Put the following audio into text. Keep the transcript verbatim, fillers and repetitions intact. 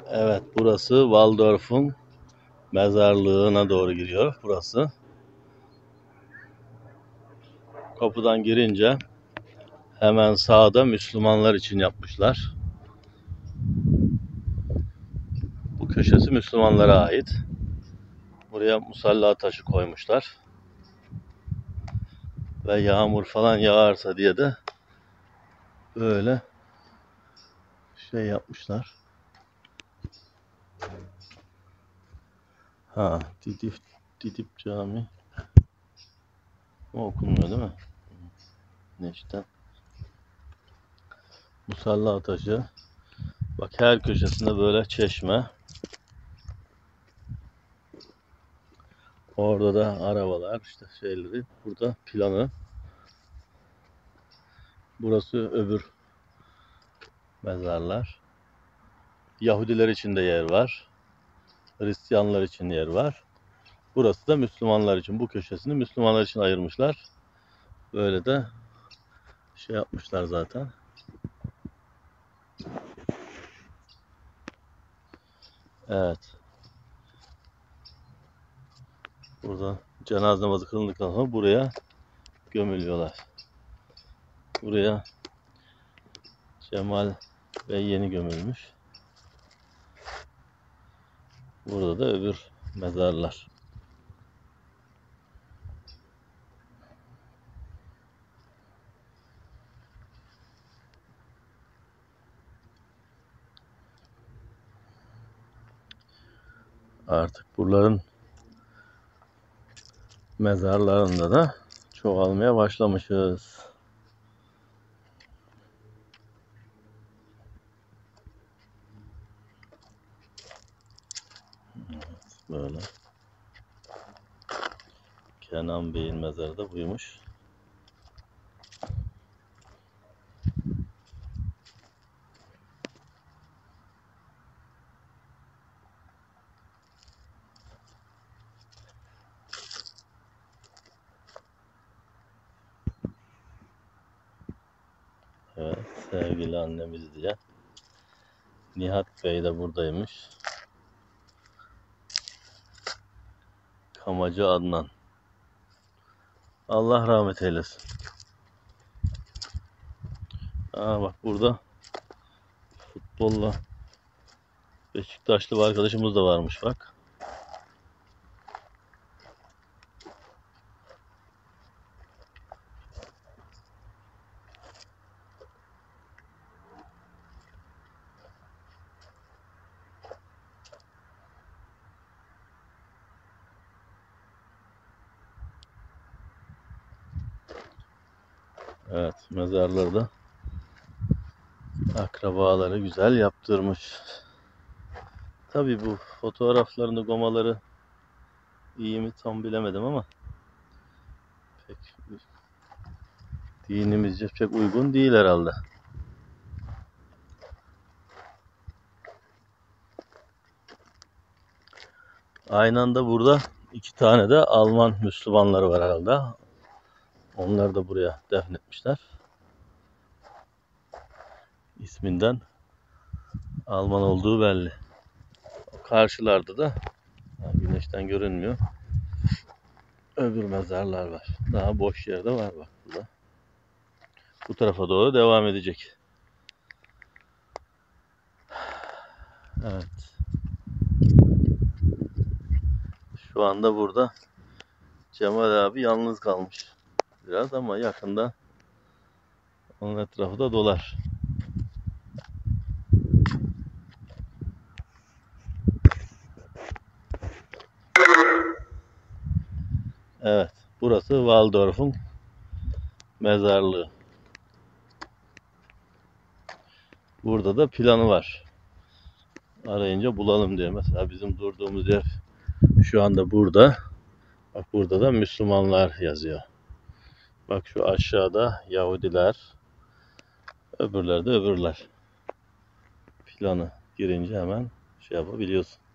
Evet, burası Waldorf'un mezarlığına doğru giriyor burası. Kapıdan girince hemen sağda Müslümanlar için yapmışlar. Bu köşesi Müslümanlara ait. Buraya musalla taşı koymuşlar. Ve yağmur falan yağarsa diye de böyle şey yapmışlar. Ha, Didip, Didip Cami. O okunmuyor değil mi? Ne işte? Musalla taşı. Bak her köşesinde böyle çeşme. Orada da arabalar, işte şeyleri. Burada planı. Burası öbür mezarlar. Yahudiler için de yer var. Hristiyanlar için yer var. Burası da Müslümanlar için. Bu köşesini Müslümanlar için ayırmışlar. Böyle de şey yapmışlar zaten. Evet. Burada cenaze namazı kılındıktan sonra buraya gömülüyorlar. Buraya Cemal Bey yeni gömülmüş. Burada da öbür mezarlar. Artık buraların mezarlarında da çoğalmaya başlamışız. Böyle. Kenan Bey'in mezarı da buymuş. Evet, sevgili annemiz diye. Nihat Bey de buradaymış. Kamacı Adnan. Allah rahmet eylesin. Aa bak burada futbolla Beşiktaşlı bir arkadaşımız da varmış bak. Evet, mezarları da akrabaları güzel yaptırmış. Tabii bu fotoğraflarını, gomaları iyi mi tam bilemedim ama pek dinimizce pek uygun değil herhalde. Aynı anda burada iki tane de Alman Müslümanları var herhalde. Onları da buraya defnetmişler. İsminden Alman olduğu belli. Karşılarda da güneşten görünmüyor. Öbür mezarlar var. Daha boş yerde var bak burada. Bu tarafa doğru devam edecek. Evet. Şu anda burada Cemal abi yalnız kalmış. Biraz ama yakında onun etrafı da dolar. Evet. Burası Waldorf'un mezarlığı. Burada da planı var. Arayınca bulalım diyor. Mesela bizim durduğumuz yer şu anda burada. Bak burada da Müslümanlar yazıyor. Bak şu aşağıda Yahudiler. Öbürler de öbürler. Planı girince hemen şey yapabiliyorsun.